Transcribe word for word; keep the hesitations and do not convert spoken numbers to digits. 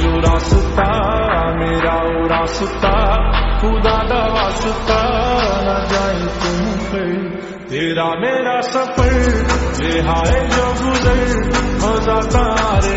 जो रास्ता मेरा वो रास्ता खुदा दा वास्ता न जाए तुम पे तेरा मेरा सफर ये हाय जो गुजर हो जाता रे।